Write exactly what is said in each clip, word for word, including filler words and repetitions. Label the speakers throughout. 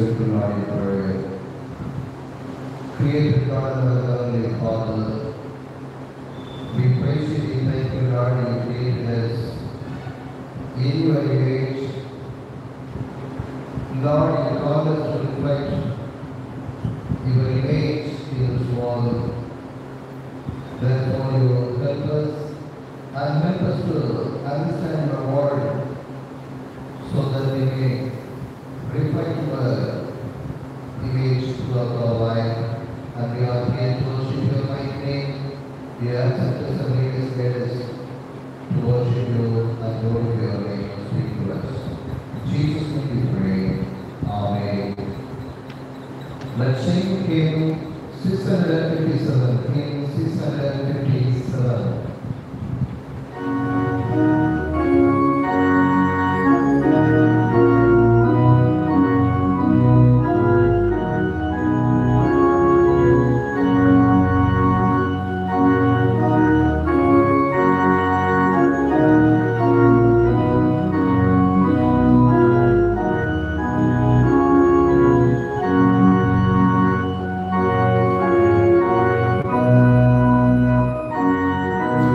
Speaker 1: serve the Lord in prayer. Creator God, our Heavenly Father, we praise you, we thank you, Lord, you created us in your image. Lord, you call us to reflect your image in this world. Therefore, you will help us and help us to understand your word so that we may reflect your image throughout our life. And we are here to worship your mighty name. We ask that us and lead us, guide us to worship you and glorify your name. Speak to us. In Jesus' name we pray. Amen. Let's sing hymn six hundred fifty-seven. Hymn six hundred fifty-seven.
Speaker 2: Thank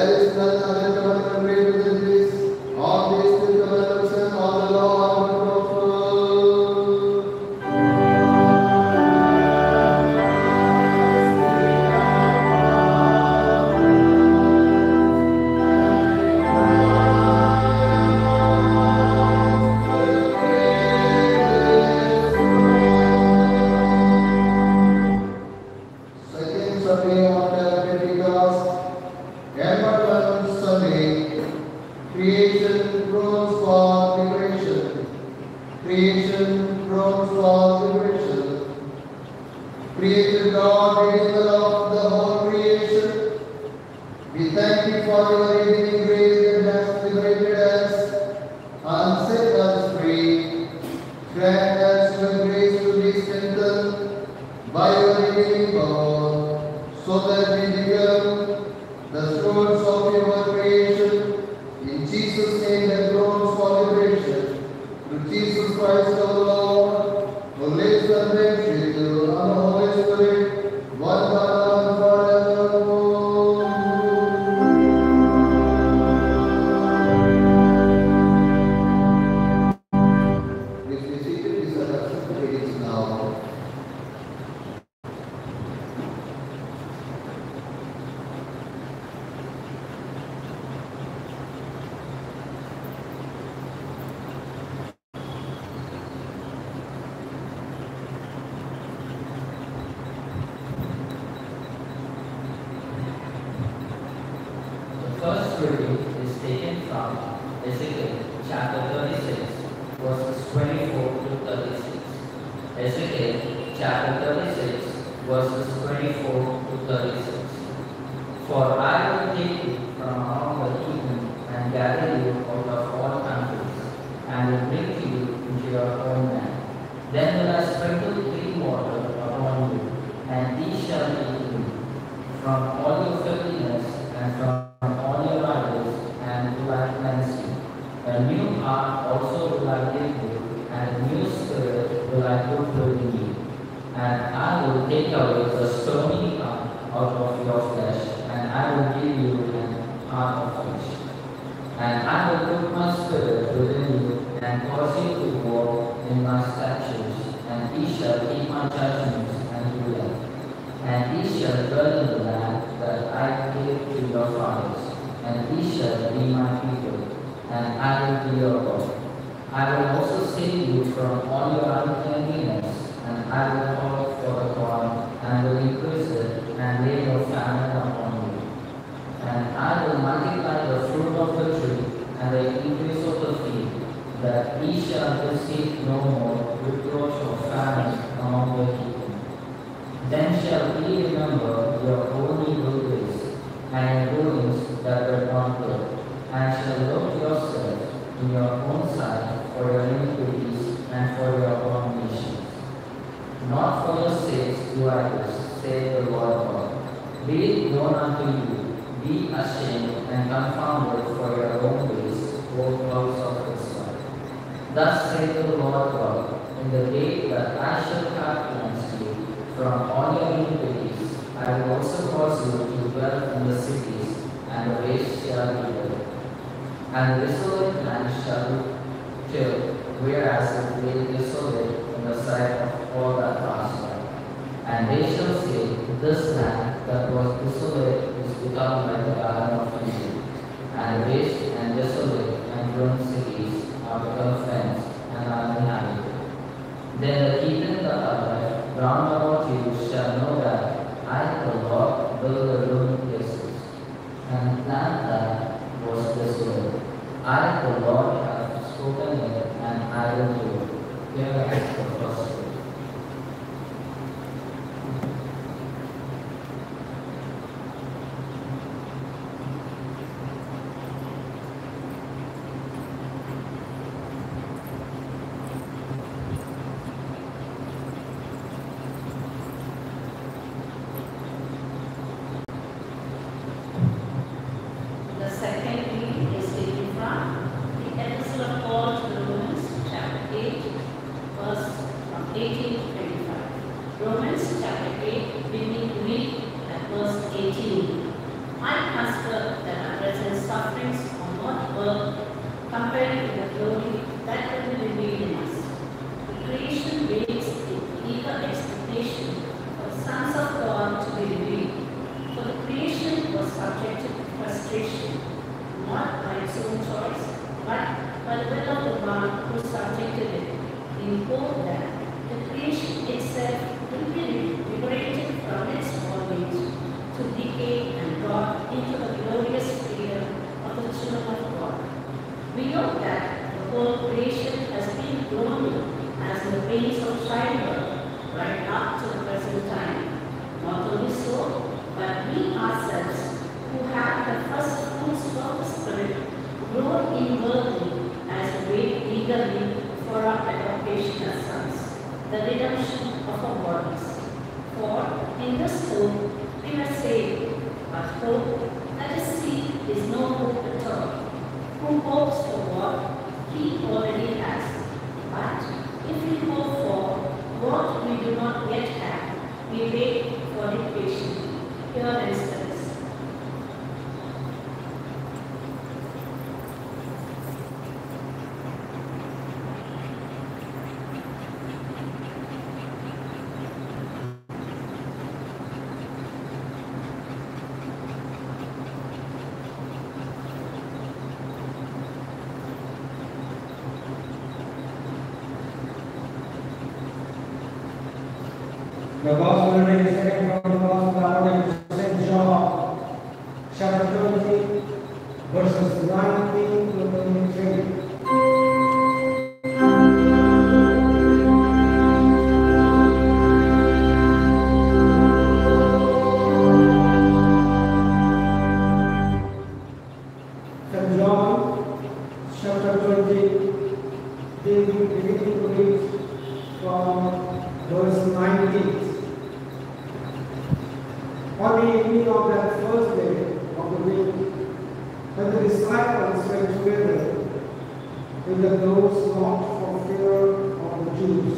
Speaker 1: There is none other commandment greater than this. All these two commandments and all the law are
Speaker 2: eight we hope that the creation itself will be liberated from its bondage to decay and brought into the glorious freedom of the children of God. We know that the whole creation has been groaning as in the pains of childbirth right up to the present time. Not only so, but we ourselves, who have the first fruits of the Spirit, grow inwardly as we wait eagerly for our adoption as sons, the redemption of our bodies. For in this hope we are saved, but hope that is seen is no hope at all. Who hopes for what he already has? But if we hope for what we do not yet have, we wait for it patiently. Here and studies.
Speaker 3: The gospel reading is taken from the gospel according to Saint John, chapter twenty, verses nineteen to twenty-three. Saint John, chapter twenty, beginning to read from verse nineteen. On the evening of that first day of the week, when the disciples went together with the those not for fear of the Jews,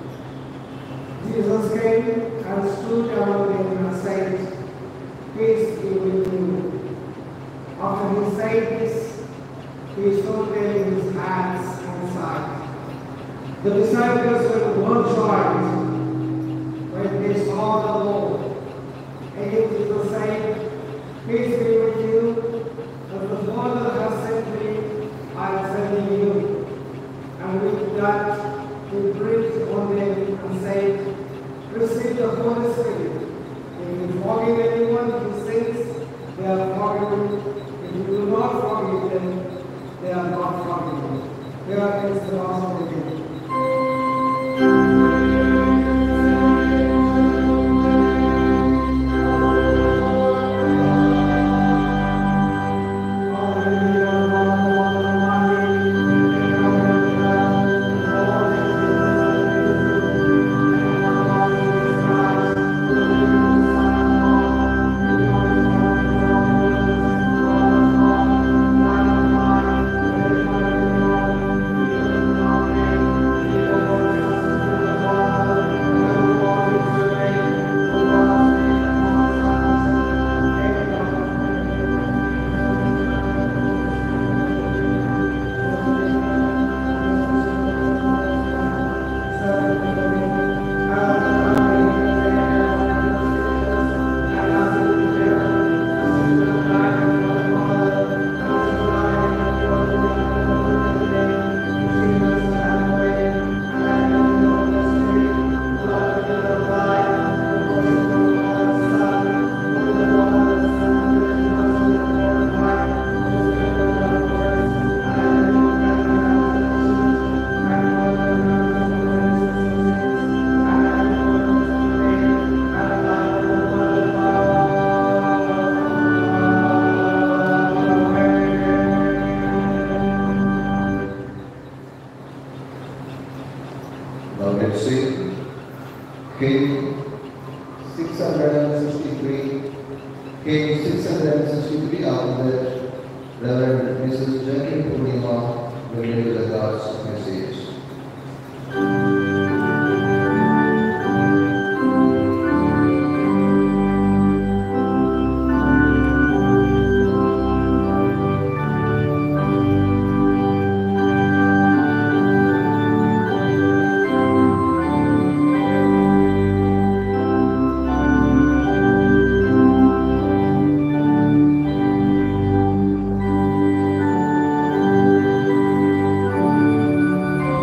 Speaker 3: Jesus came and stood among them and said, "Peace be with you." After he said this, he showed them his hands and side. The disciples were overjoyed when they saw the Lord. Again, Jesus said, "Peace be with you. As the Father has sent me, I am sending you." And with that, he breathed on them and said, "Receive the Holy Spirit. If you forgive anyone who sins, they are forgiven. If you do not forgive them, they are not forgiven." Here is the gospel reading.
Speaker 1: Now let's sing hymn six hundred sixty-three. Hymn six hundred sixty-three, after that, Reverend Missus Jackie Purnima will read the God's message.
Speaker 4: Thank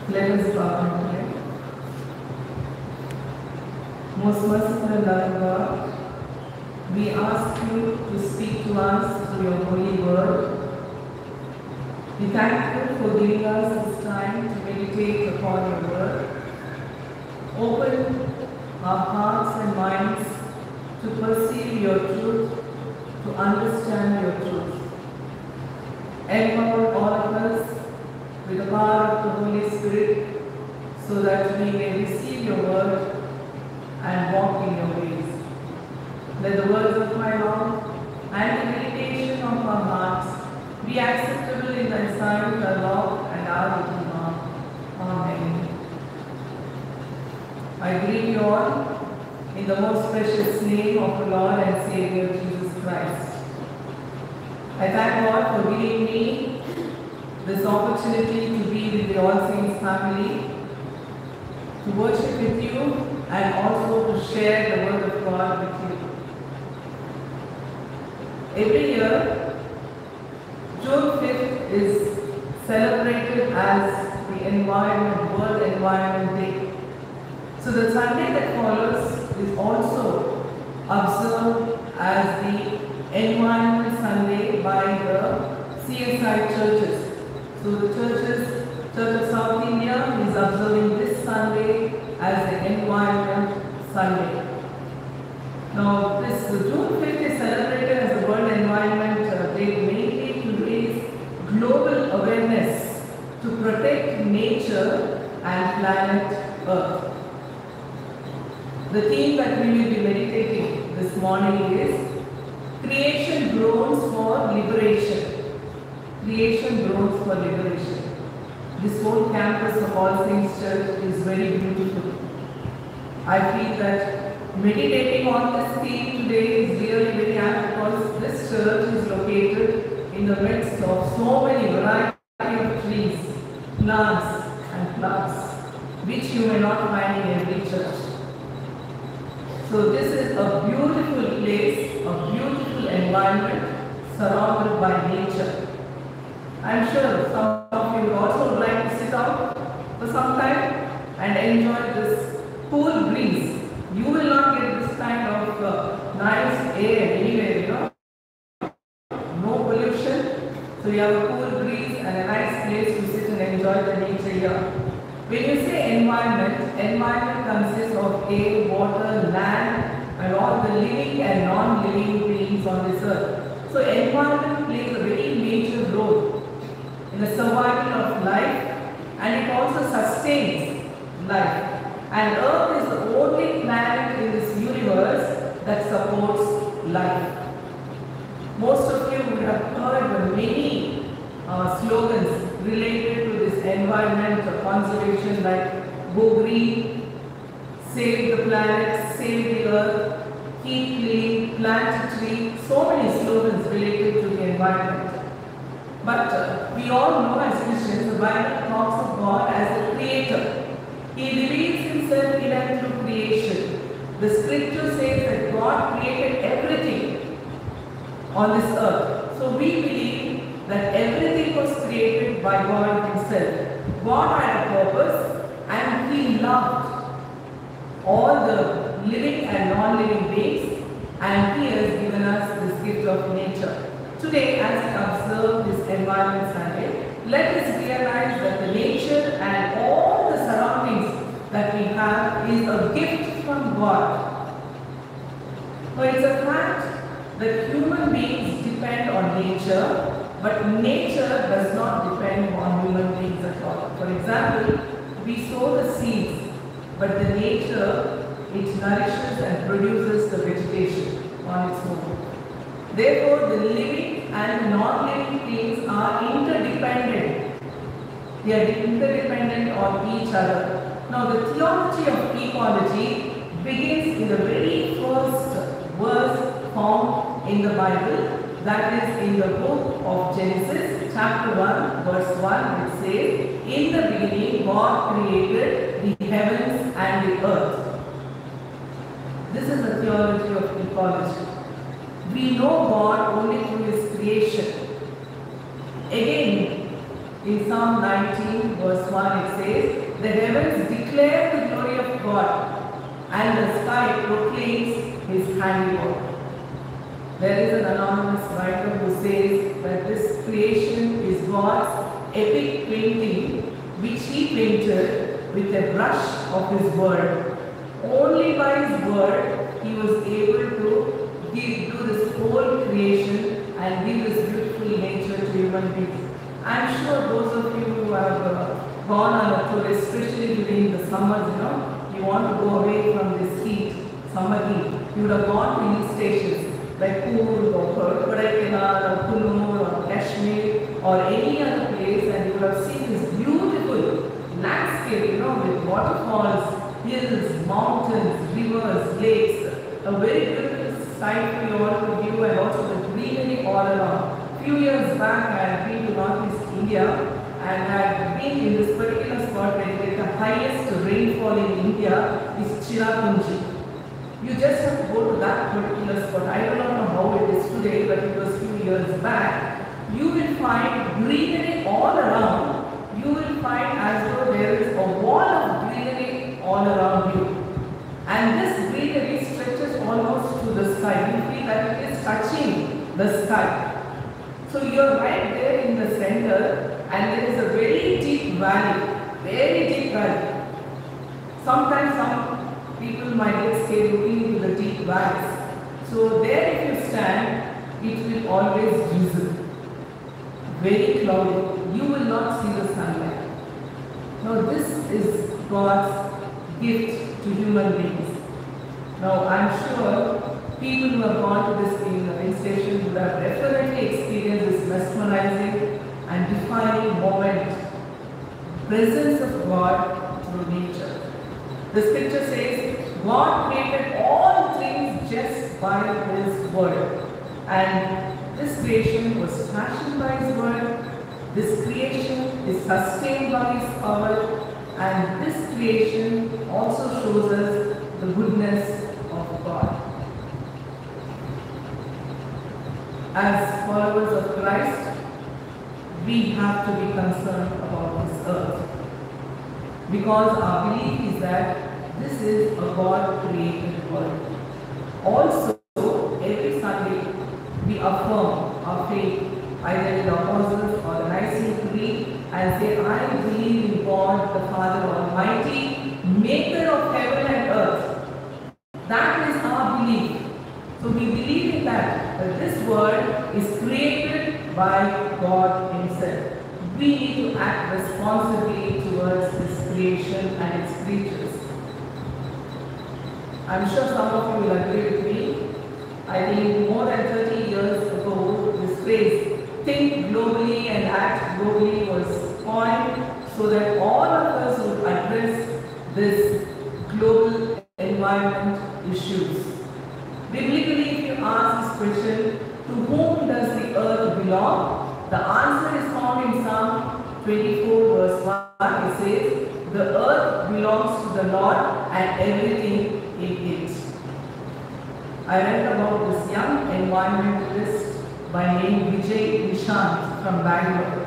Speaker 4: Let us bow and pray. Most merciful and loving God, we ask you to speak to us through your holy word. We thank you for giving us this time to meditate upon your word. Open our hearts and minds to perceive your truth, to understand your truth. Empower all of us with the power of the Holy Spirit so that we may receive your word and walk in your ways. Let the words of my mouth and the meditation of our hearts be acceptable in thy sight, our Lord and our Redeemer. Amen. I greet you all in the most precious name of the Lord and Savior Jesus Christ. I thank God for giving me this opportunity to be with the All Saints family, to worship with you and also to share the word of God with you. Every year, June fifth is celebrated as the Environment, World Environment Day. So the Sunday that follows is also observed as the Environment Sunday by the C S I churches. So the churches, Church of South India is observing this Sunday as the Environment Sunday. Now this June fifth is celebrated as the World Environment Day mainly to raise global awareness to protect nature and planet Earth. The theme that we will be meditating this morning is Creation Groans for Liberation. Creation Groans for Liberation. This whole campus of All Saints Church is very beautiful. I feel that meditating on this theme today is really very apt because this church is located in the midst of so many variety of trees, plants and flowers, which you may not find in every church. So this is a beautiful place, a beautiful environment surrounded by nature. I am sure some of you also would like to sit out for some time and enjoy this cool breeze. You will not get this kind of uh, nice air anywhere, you know. No pollution, so you have a cool breeze and a nice place to sit and enjoy the nature here. When you say environment, environment consists of air, water, land and all the living and non-living beings on this earth. So environment plays a very major role in the survival of life and it also sustains life. And Earth is the only planet in this universe that supports life. Most of you would have heard many uh, slogans related to this environment conservation like Go Green, Save the Planet, Save the Earth, Keep Clean, Plant a Tree, so many slogans related to the environment. But uh, we all know as Christians, the Bible talks of God as the Creator. He reveals Himself in and through creation. The scripture says that God created everything on this earth. So we believe that everything was created by God Himself. God had a purpose and He loved all the living and non-living beings and He has given us this gift of nature. Today, as we observe this Environment Sunday, let us realize that the nature and all the surroundings that we have is a gift from God. So it's a fact that human beings depend on nature, but nature does not depend on human beings at all. For example, we sow the seeds, but the nature, it nourishes and produces the vegetation on its own. Therefore, the living and non-living things are interdependent. They are interdependent on each other. Now, the theology of ecology begins in the very first verse found in the Bible, that is in the book of Genesis, chapter one, verse one, which says, "In the beginning, God created the heavens and the earth." This is the theology of ecology. We know God only through His creation. Again, In Psalm nineteen verse one it says, the heavens declare the glory of God and the sky proclaims his handiwork. There is an anonymous writer who says that this creation is God's epic painting which he painted with a brush of his word. Only by his word he was able to give, do this whole creation and give this beautiful nature to human beings. I'm sure those of you who have uh, gone on a tour, especially during the summers, you know, you want to go away from this heat, summer heat, you would have gone to hill stations like Coorg or Kodaikanal or Kunnur or Kashmir or any other place, and you would have seen this beautiful landscape, you know, with waterfalls, hills, mountains, rivers, lakes, a very beautiful sight for you all to view, and also the greenery all around. A few years back I had been to Northeast India and had been in this particular spot where you get the highest rainfall in India is Cherrapunji. You just have to go to that particular spot. I don't know how it is today, but it was a few years back. You will find greenery all around. You will find as though there is a wall of greenery all around you. And this greenery stretches almost to the sky. You feel that it is touching the sky. So you are right there in the center, and there is a very deep valley, very deep valley. Sometimes some people might get scared looking into the deep valleys. So there if you stand, it will always drizzle. Very cloudy. You will not see the sunlight. Now this is God's gift to human beings. Now I'm sure people who have gone to this hill station would have definitely experienced this mesmerizing and defining moment, presence of God through nature. The scripture says, God created all things just by his word. And this creation was fashioned by his word. This creation is sustained by his power. And this creation also shows us the goodness of God. As followers of Christ, we have to be concerned about this earth, because our belief is that this is a God-created world. Also, every Sunday we affirm our faith either in the Apostles or the Nicene Creed and say, I believe in God the Father Almighty, maker of heaven and earth. That is our belief. So we believe in that, that this world is created by God himself. We need to act responsibly towards this creation and its creatures. I'm sure some of you will agree with me. I think more than thirty years ago, this phrase, think globally and act globally, was coined so that all of us would address this global environment issues. Biblically, if you ask this question, to whom does the earth belong? The answer is found in Psalm twenty-four verse one. It says, the earth belongs to the Lord and everything in it. I read about this young environmentalist by name Vijay Nishant from Bangalore.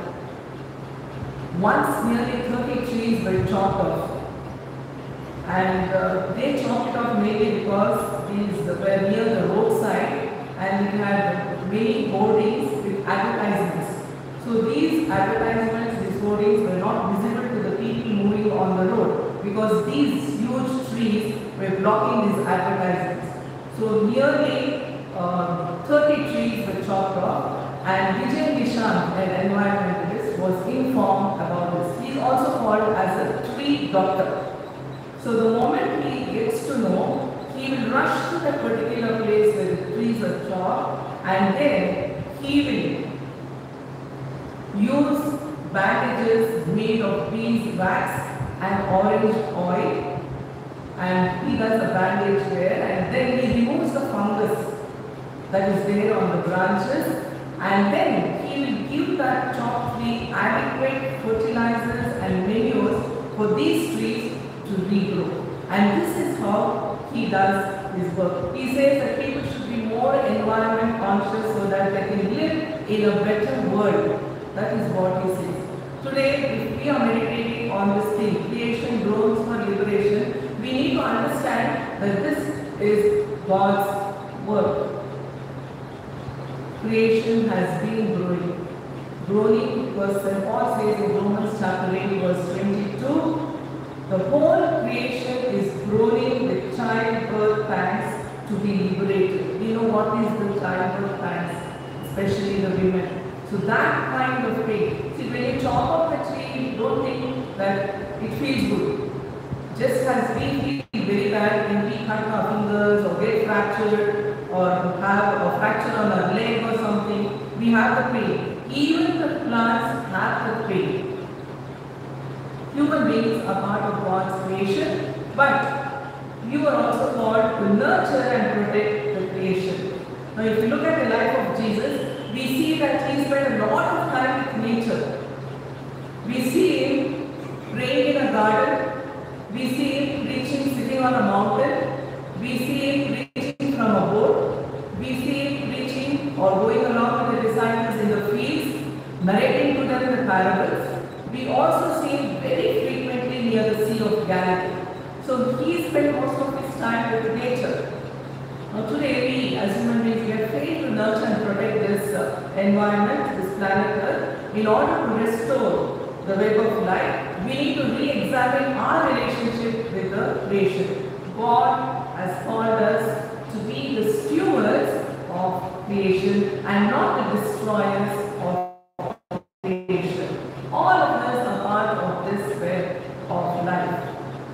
Speaker 4: Once nearly thirty trees were chopped off. And uh, they chopped it off mainly because these were near the roadside and it had many hoardings with advertisements. So these advertisements, these hoardings were not visible to the people moving on the road because these huge trees were blocking these advertisements. So nearly uh, thirty trees were chopped off, and Vijay Nishant, an environmentalist, was informed about this. He is also called as a tree doctor. So the moment he gets to know, he will rush to that particular place where the trees are chopped, and then he will use bandages made of beeswax and orange oil, and he does a bandage there, and then he removes the fungus that is there on the branches, and then he will give that chopped tree adequate fertilizers and manures for these trees to regrow. And this is how he does his work. He says that people should be more environment conscious so that they can live in a better world. That is what he says. Today, if we are meditating on this thing, creation groans for liberation, we need to understand that this is God's work. Creation has been growing. Growing because Saint Paul says in Romans chapter eight verse twenty-two, the whole creation is groaning with childbirth pangs to be liberated. We know what is the childbirth pangs, especially the women. So that kind of pain. See, when you chop up a tree, you don't think that it feels good. Just as we feel very bad when we cut our fingers or get fractured or have a fracture on our leg or something, we have the pain. Even the plants have the pain. Human beings are part of God's creation, but you are also called to nurture and protect the creation. Now, if you look at the life of Jesus, we see that he spent a lot of time with nature. We see him praying in a garden. We see him preaching sitting on a mountain. We see him preaching from a boat. We see him preaching or going along with the disciples in the fields, narrating to them the parables. We also see him very frequently near the Sea of Galilee. So he spent most of his time with nature. Now today we as human beings, we are failed to nurture and protect this uh, environment, this planet Earth. In order to restore the web of life, we need to re-examine our relationship with the creation. God has called us to be the stewards of creation and not the destroyers of creation. All of us are part of this web of life.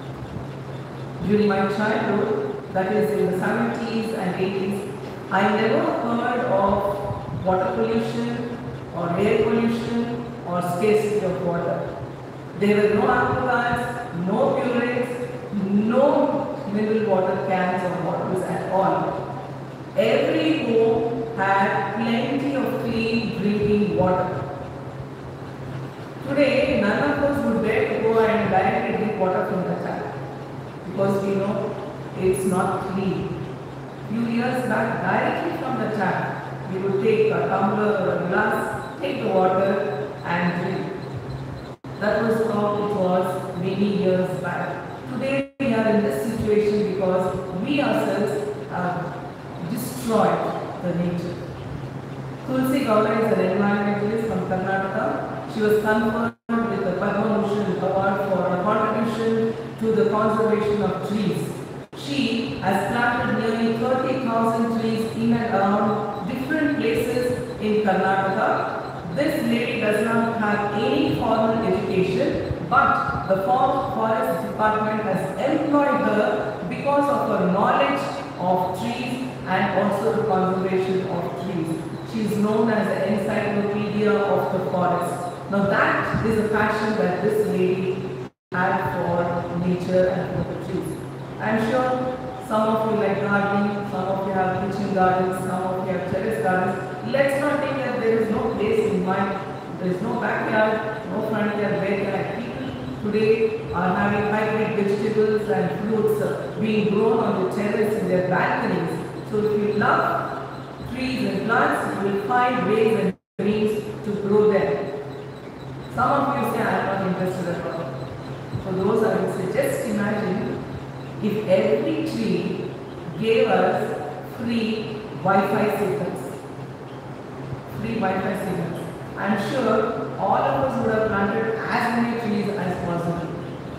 Speaker 4: During my childhood, that is in the seventies and eighties, I never heard of water pollution or air pollution or scarcity of water. There were no aqueducts, no purines, no mineral water cans or bottles at all. Every home had plenty of clean drinking water. Today, none of us would dare to go and directly drink water from the tap because we know it's not clean. Few years back, directly from the tap, we would take a tumbler or a glass, take the water and drink. That was how it was many years back. Today we are in this situation because we ourselves have destroyed the nature. Tulsi Gaura is an environmentalist from Karnataka. She was conferred with the Padma Bhushan Award for her contribution to the conservation of trees. She has planted nearly thirty thousand trees in and around different places in Karnataka. This lady does not have any formal education, but the Forest Department has employed her because of her knowledge of trees and also the conservation of trees. She is known as the encyclopedia of the forest. Now that is a passion that this lady had for nature and for the trees. I am sure some of you like gardening, some of you have kitchen gardens, some of you have terrace gardens. Let's not think that there is no place in mind, there is no backyard, no front yard where can people today are having hybrid vegetables and fruits uh, being grown on the terrace in their balconies. So if you love trees and plants, you will find ways and means to grow them. Some of you say, I am not interested at all. For those I would say, just imagine if every tree gave us free Wi-Fi signals. Free Wi-Fi signals. I am sure all of us would have planted as many trees as possible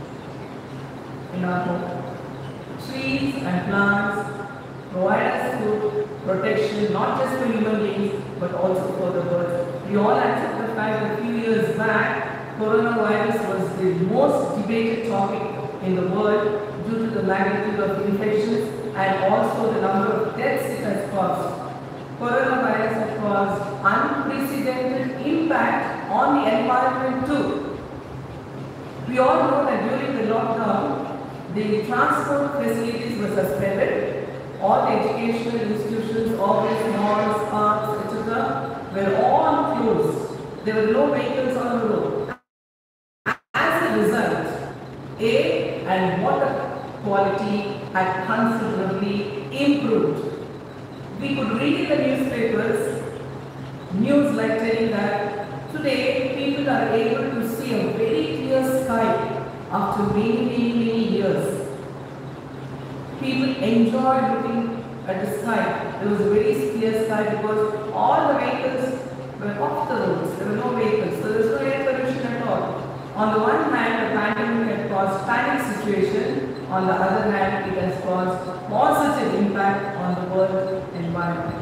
Speaker 4: in our home. Trees and plants provide us food, protection, not just for human beings, but also for the birds. We all accept the fact that a few years back, coronavirus was the most debated topic in the world due to the magnitude of infections and also the number of deaths it has caused. Coronavirus has caused unprecedented impact on the environment too. We all know that during the lockdown, the transport facilities were suspended. All the educational institutions, offices, malls, parks, et cetera were all closed. There were no vehicles on the road. As a result, air and water quality had considerably improved. We could read in the newspapers, news like telling that today people are able to see see a very clear sky after many, many, many years. People enjoy looking at the sky. There was a very clear sky because all the vehicles were off the roads. There were no vehicles, so there was no air pollution at all. On the one hand, the pandemic had caused panic situation. On the other hand, it has caused positive impact on the world environment.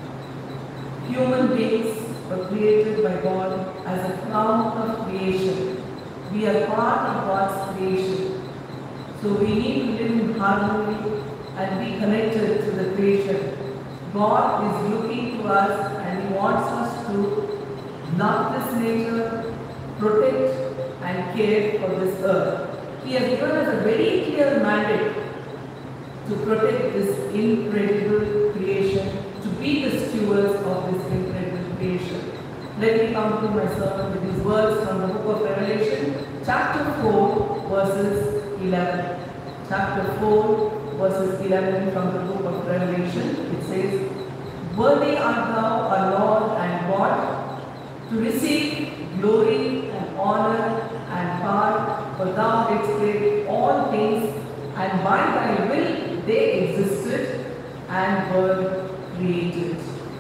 Speaker 4: Human beings were created by God as a crown of creation. We are part of God's creation. So we need to live in harmony and be connected to the creation. God is looking to us and He wants us to love this nature, protect and care for this earth. He has given us a very clear mandate to protect this incredible creation, to be the stewards of this incredible creation. Let me come to my sermon with these words from the book of Revelation, chapter four, verses eleven. Chapter four, verses eleven from the book of Revelation. It says, "Worthy art thou, our Lord and God, to receive glory and honor and power, for thou didst create all things, and by thy will they existed and were created."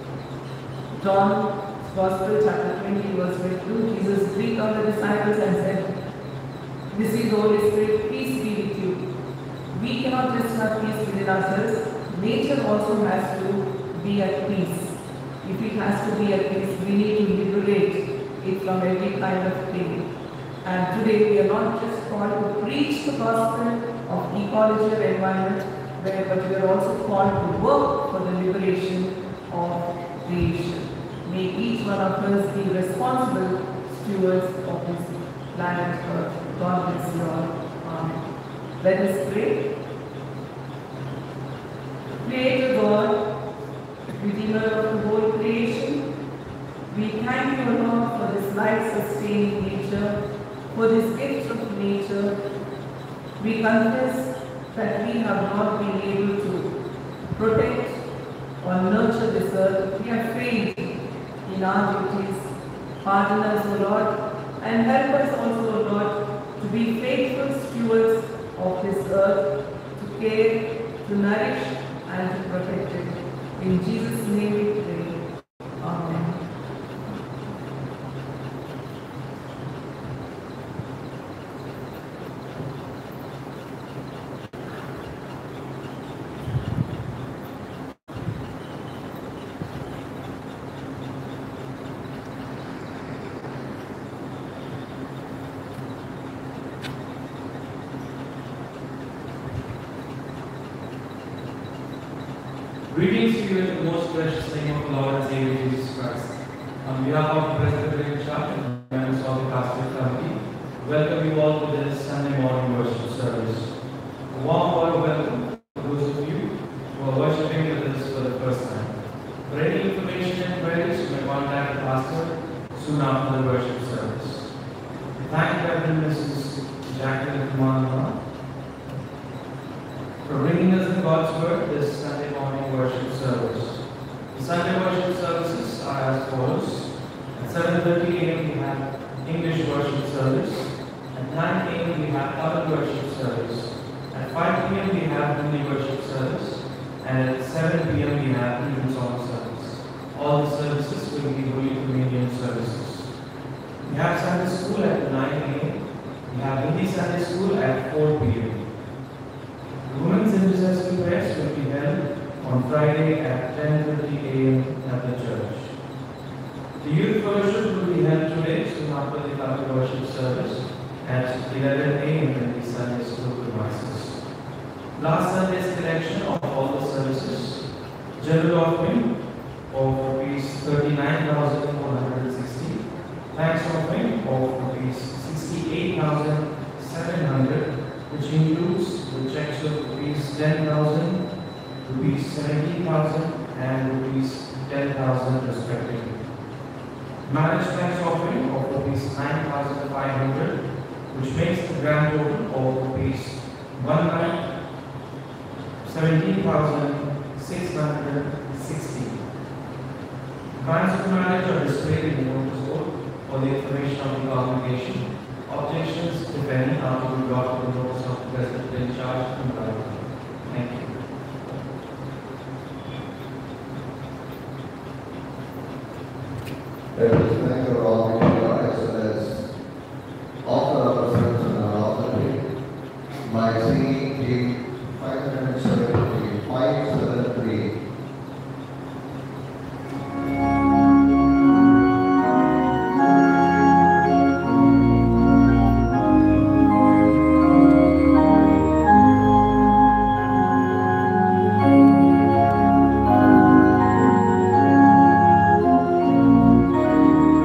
Speaker 4: John's Gospel, chapter twenty, verse twenty-two, Jesus breathed on the disciples and said, "Receive the Holy Spirit, peace be with you." We cannot just have peace within ourselves. Nature also has to be at peace. If it has to be at peace, we need to liberate it from every kind of pain. And today we are not just called to preach the gospel of ecology or environment, but we are also called to work for the liberation of creation. May each one of us be responsible stewards of this planet Earth. God bless you all. Amen. Let us pray. Creator God, Redeemer of the whole creation, we thank you, Lord, for this life-sustaining nature, for this gift of nature. We confess that we have not been able to protect or nurture this earth. We have failed in our duties. Pardon us, O Lord, and help us also, O Lord, to be faithful stewards of this earth, to care, to nourish, and to protect it. In Jesus' name we pray. Amen.
Speaker 5: Greetings to you in the most precious name of the Lord and Savior Jesus Christ. On behalf of the Presbyterian Church and members of the Pastoral Committee, welcome you all to this Sunday morning worship service. A warm word of welcome to those of you who are worshiping with us for the first time. For any information and queries, you may contact the pastor soon after the worship service. We thank Reverend Missus Jacqueline Kumar for bringing us in God's Word this Sunday morning worship service. The Sunday worship services are as follows. At seven thirty a m we have English worship service. At nine a m we have other worship service. At five p m we have Hindi worship service. And at seven p m we have Hymn song service. All the services will be Holy Communion services. We have Sunday school at nine a m We have Hindi Sunday school at four p m Women's intercessory prayers will be held on Friday at ten thirty a m at the church. The youth worship will be held today soon after the public worship service at eleven a m at the Sunday school premises. Last Sunday's collection of all the services, general offering of rupees thirty-nine thousand four hundred sixty, thanks offering of rupees sixty-eight thousand seven hundred, which includes the checks of rupees ten thousand, rupees seventeen thousand, and rupees ten thousand respectively. Marriage thanks offering of rupees nine thousand five hundred, which makes the grand total of rupees one lakh seventeen thousand six hundred sixty. Grants of marriage are displayed in the notice board for the information of the congregation.
Speaker 1: Let us thank our Almighty God as well as offer ourselves on our offering by singing hymn five seventy-three, five seventy-three.
Speaker 6: Thank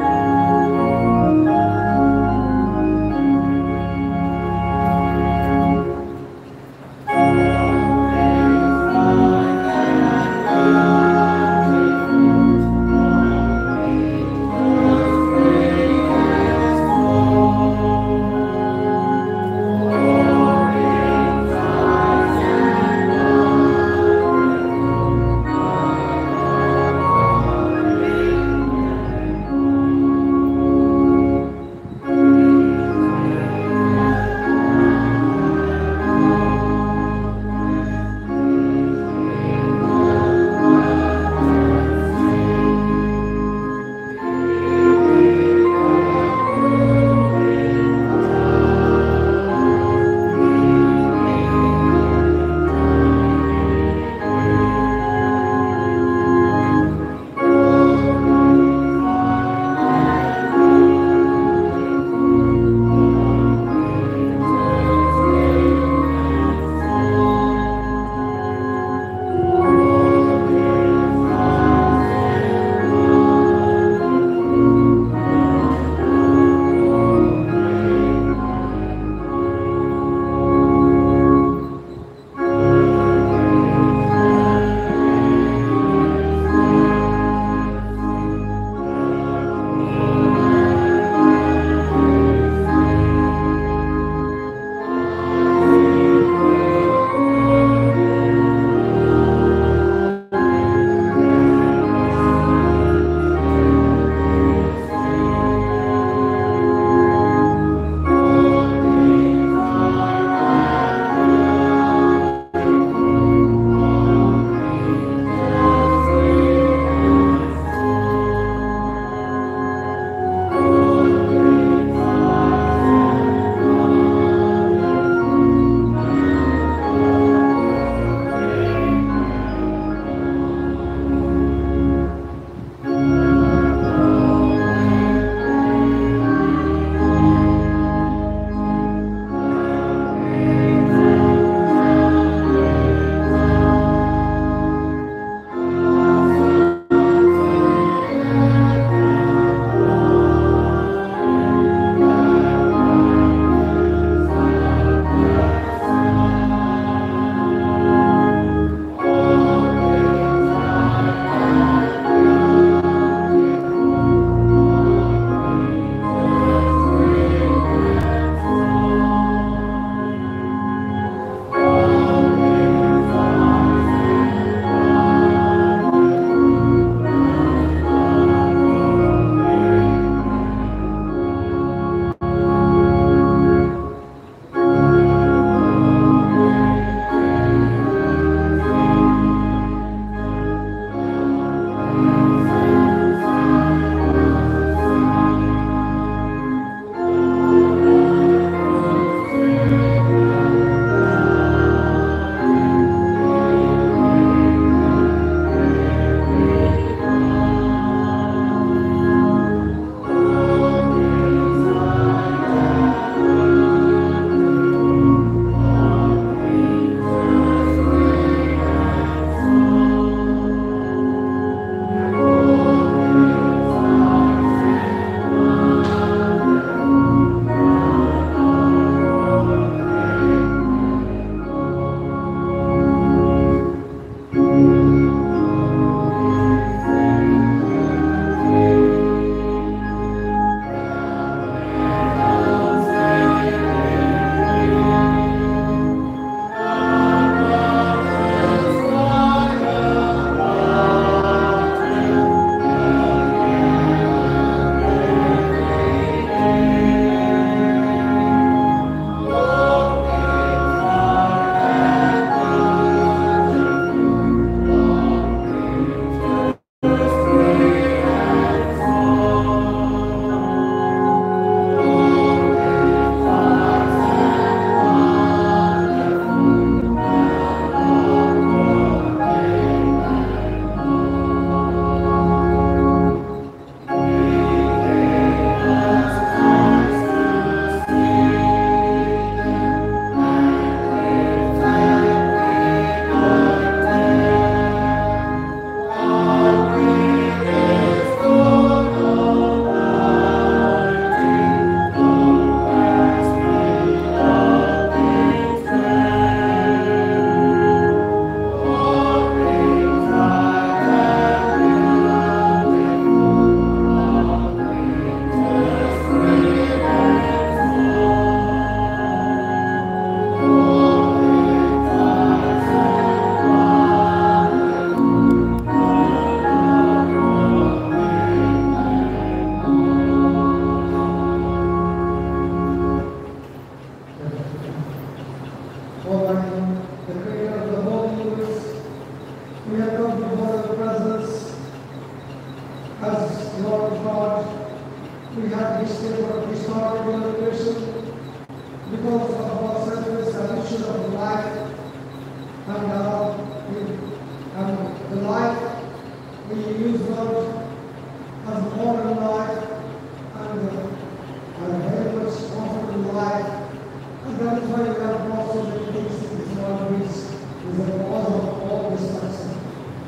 Speaker 3: life. And that is why we have also many things in this world which is the cause of all destruction.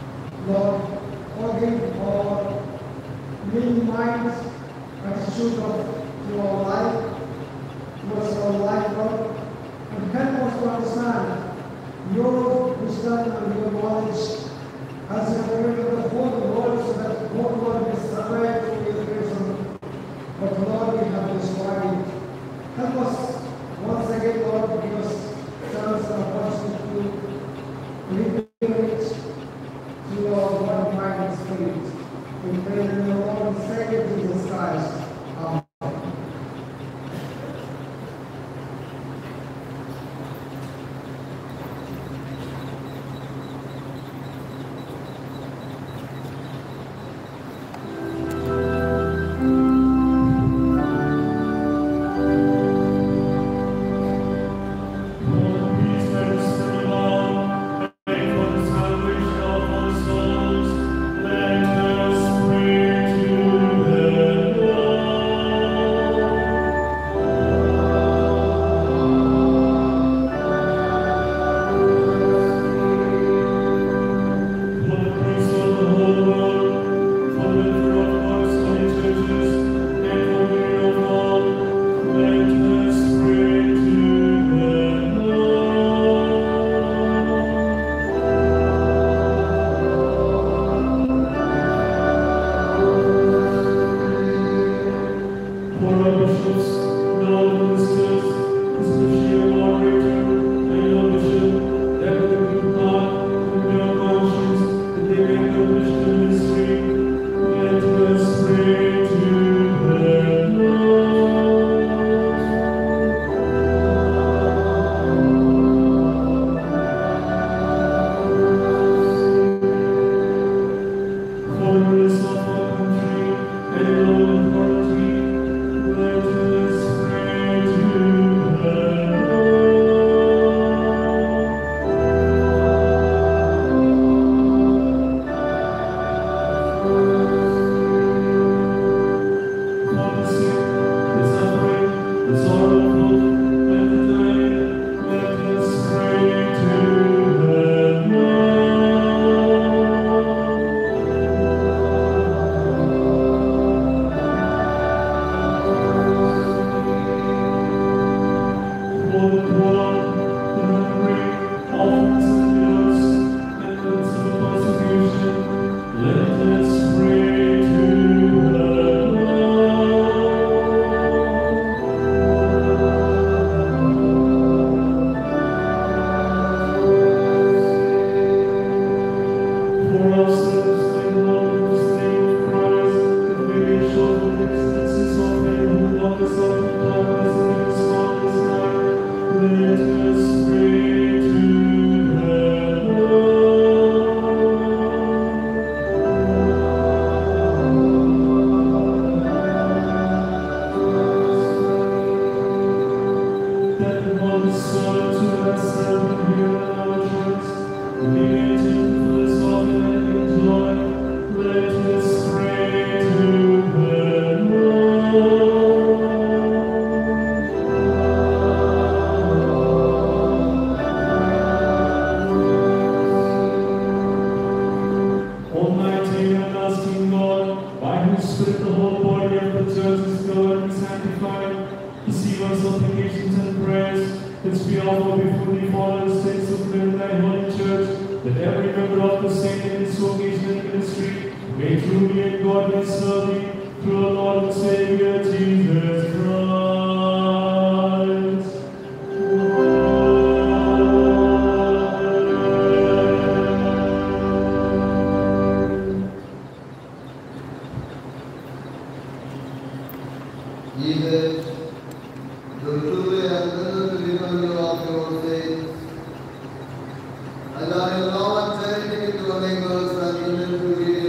Speaker 3: Lord, forgive our mean minds, attitude of to our life, towards our life, Lord, and help us to understand your wisdom and your knowledge as you have given the whole world so that the whole world is survived through your creation. But Lord, we have destroyed it. Help us once again, Lord, to give us chance and opportunity to rebuild to your one mind and spirit. We pray in the Lord and Savior Jesus Christ. Amen.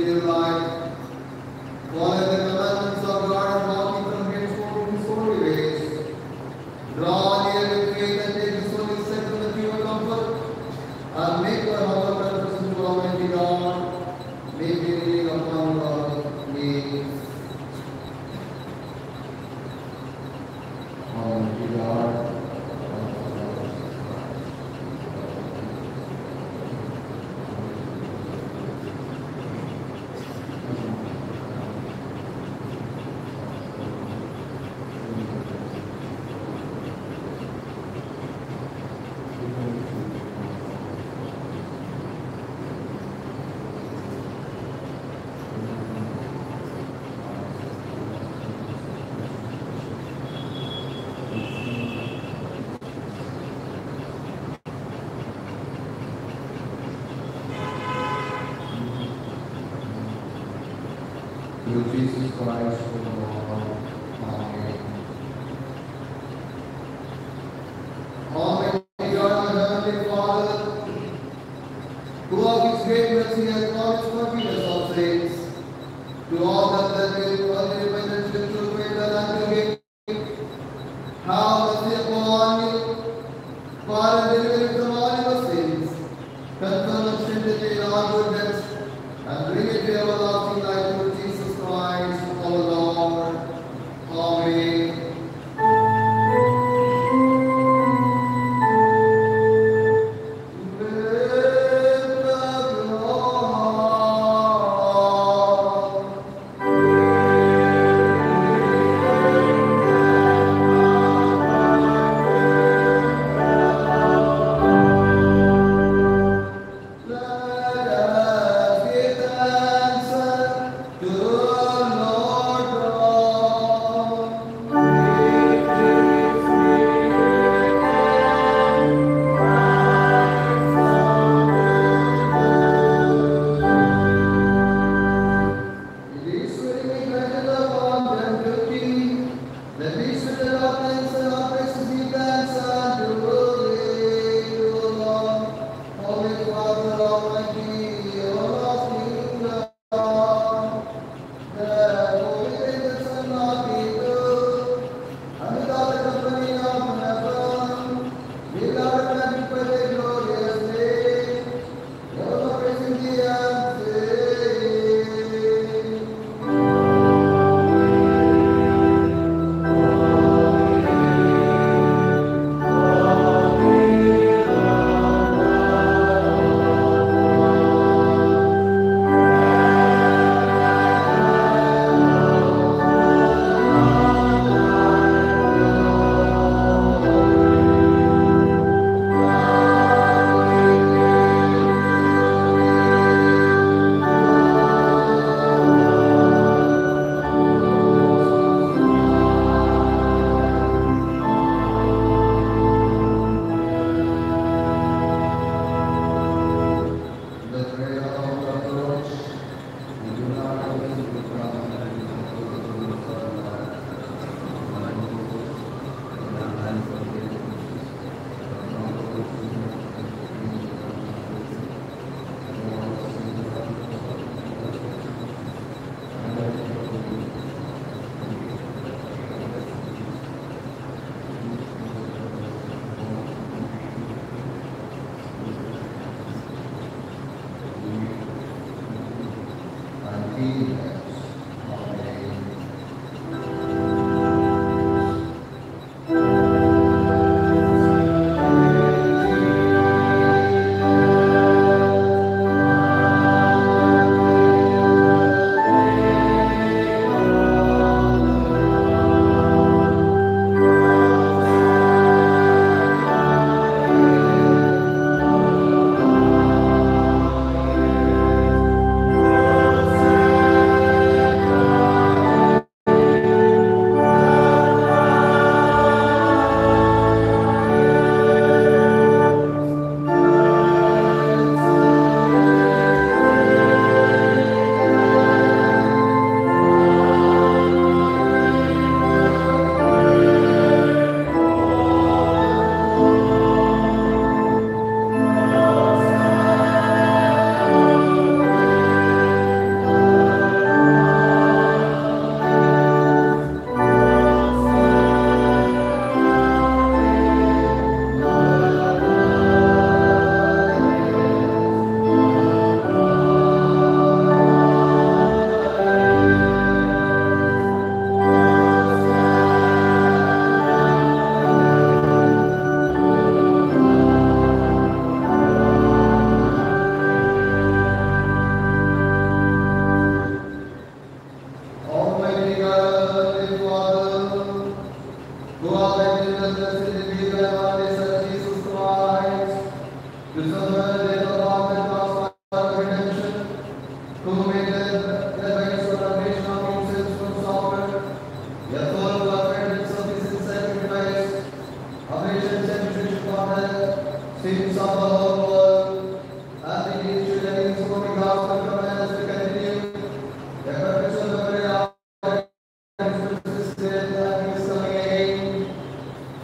Speaker 1: Follow the commandments of God and walk in from henceforth in his holy ways. Through Jesus Christ, our Lord. Amen. Almighty God, our Heavenly Father, who of His great mercy has promised forgiveness of sins to all that that will only repentance and true faith and unto Him, have mercy upon you, pardon deliver from all your sins, confirm and strengthen in all goodness, and bring it to everlasting life through Jesus Christ, our Lord. Amen.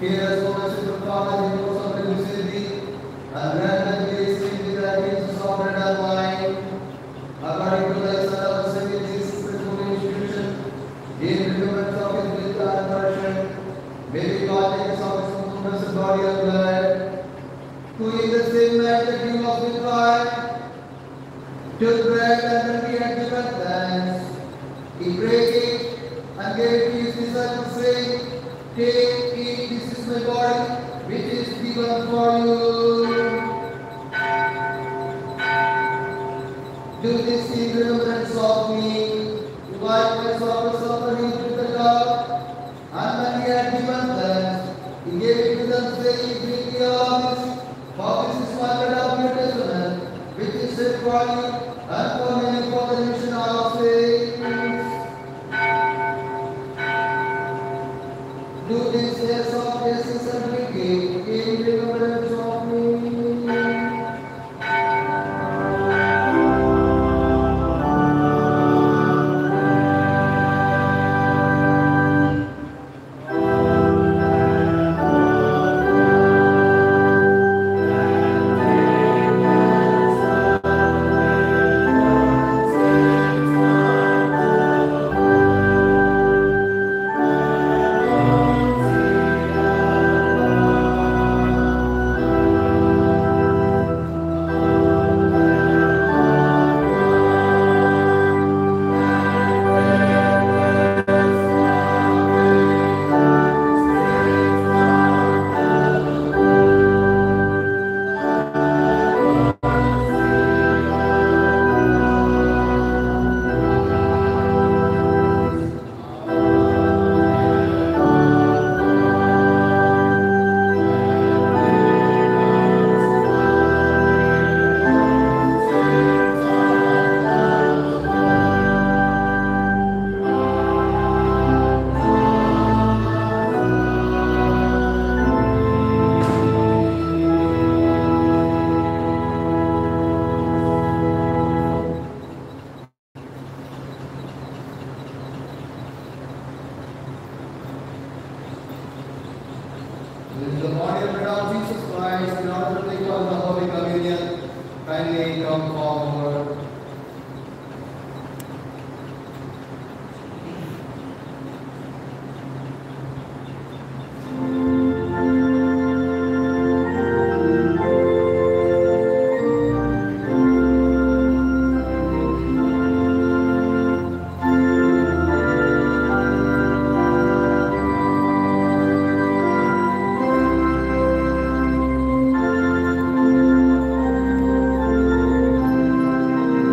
Speaker 1: Hear us, O merciful Father, in the course of the Lucidity, and grant that we receive with thy gifts of bread and wine, according to thy Son, our Savior Jesus Christ, holy institution, in remembrance of his death and passion, may we partake of his blessed body and blood, who in the same night that he was betrayed, took bread and when he had given thanks, he brake it and gave it to his disciples, saying, "Take, eat, this is my body, which is given for you. Do this in remembrance of me." He likewise after supper he took the cup, and when he had given thanks, he gave it to them, saying, "Drink ye all of this, for this is my blood of New Testament, which is shed for you and for many for the remission of sins. Do this as of Jesus and drink in remembrance of me." This is the body and blood of Jesus Christ. In order to take part in the Holy Communion, kindly come forward.
Speaker 3: Thank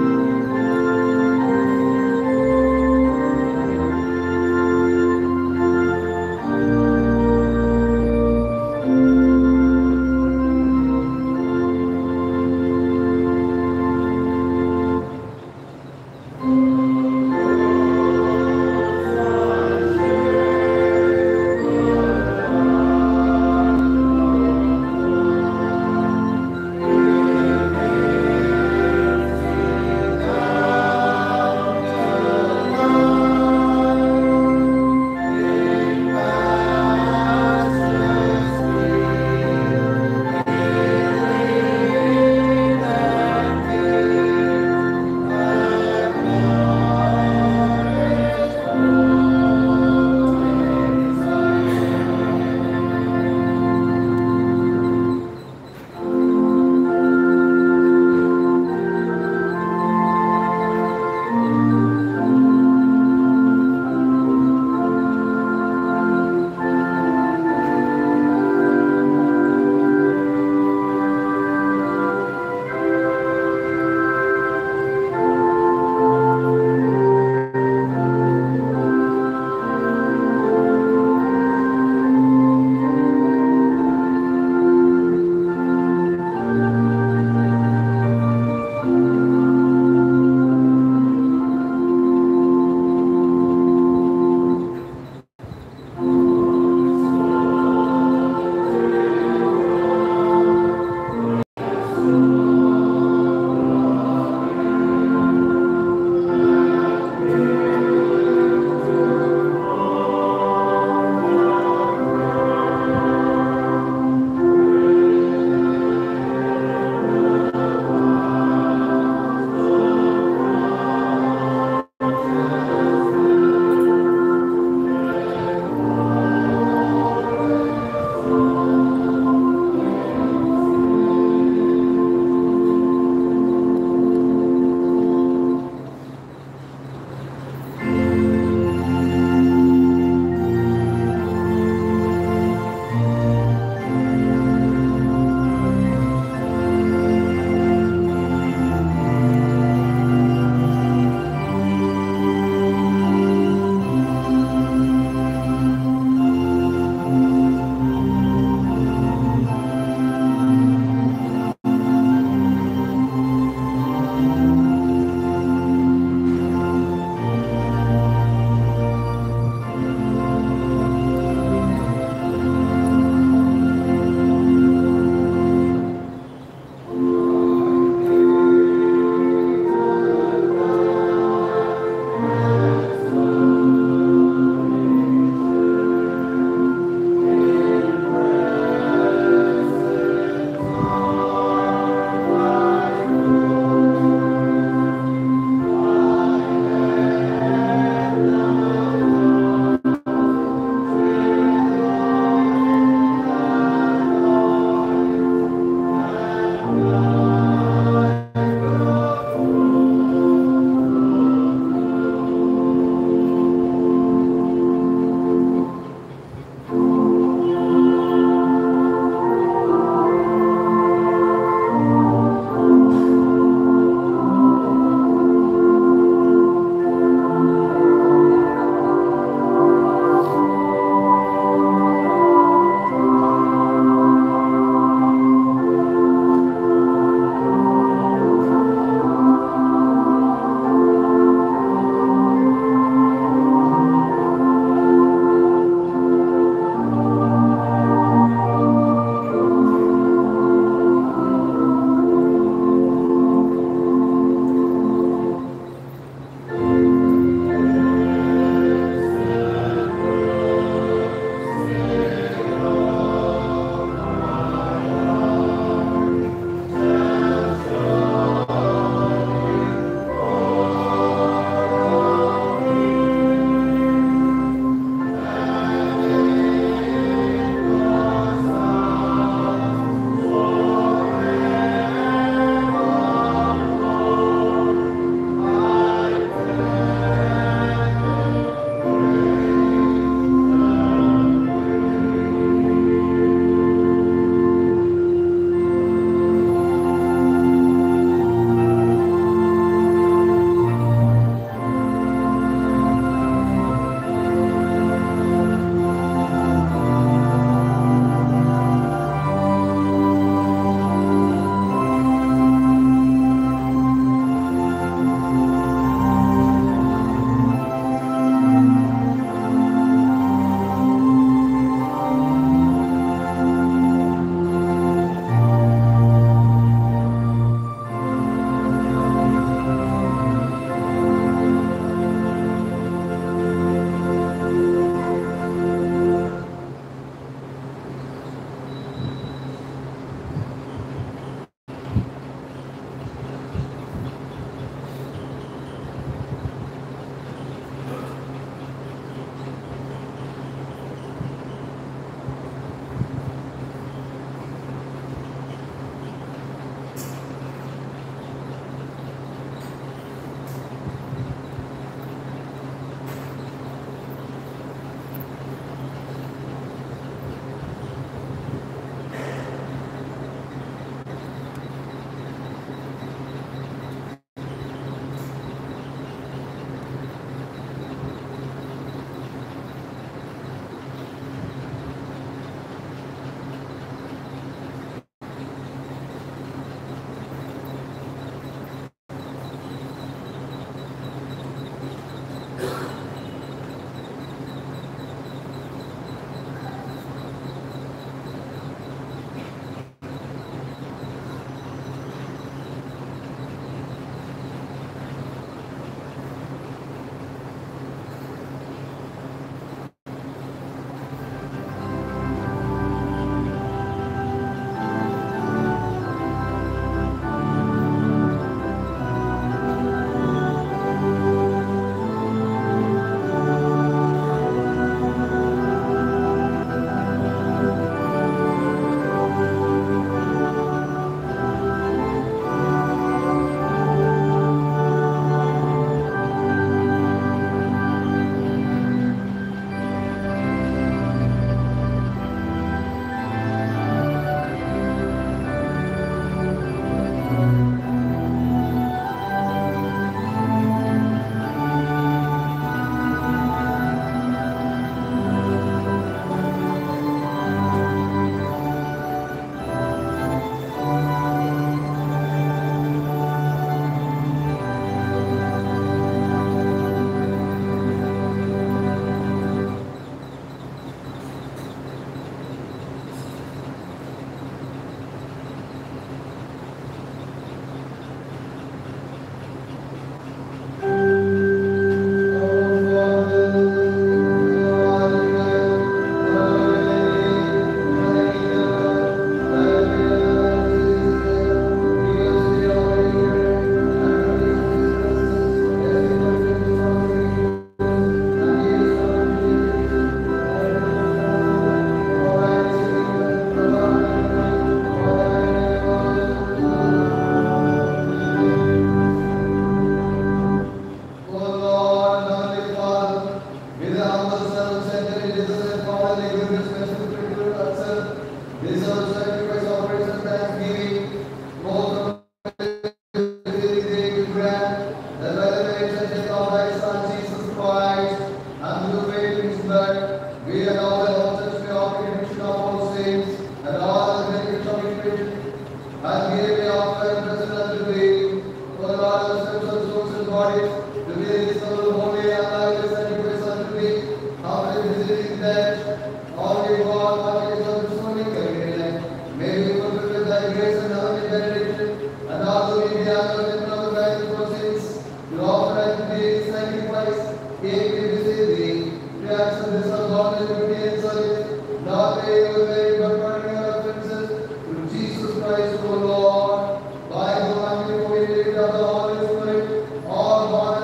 Speaker 1: And here we offer and present unto thee, for the Lord of spiritual souls and bodies, to be the soul holy and lifeless and equals unto thee, after visiting them, all the God, all the of the soul in may we fulfill with thy grace and heavenly benediction, and also be the honor and the right for sins, to offer unto thee sacrifice, came to visit thee, to accept this ungodly duty and service, not pay your very but pardon your offenses, through Jesus Christ, O Lord, by whom and you we live of the Holy Spirit, all God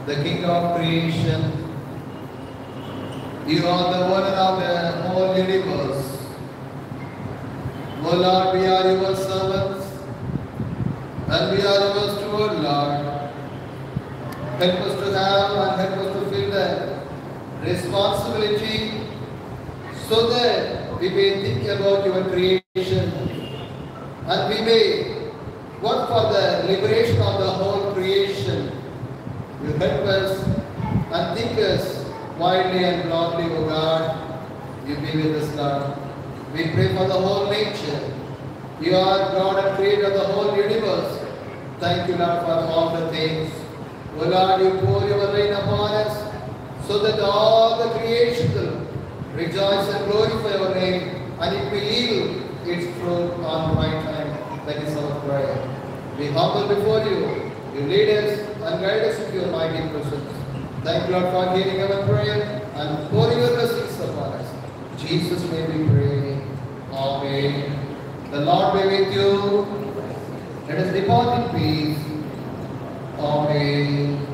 Speaker 1: the King of creation. You are the owner of the whole universe. O Lord, we are your servants, and we are yours to O Lord. Help us to have and help us to feel the responsibility so that we may think about your creation and we may work for the liberation of the whole creation. You help us and think us widely and broadly, O God. You be with us, Lord. We pray for the whole nature. You are God and creator of the whole universe. Thank you, Lord, for all the things. O Lord, you pour your rain upon us so that all the creation will rejoice and glorify your name, and it will yield its fruit on the right time. That is our prayer. We humble before you. You lead us and guide us with your mighty presence. Thank you, Lord, for hearing our prayer and pouring your blessings upon us. In Jesus' name we pray. Amen. The Lord be with you. Let us depart in peace. Amen.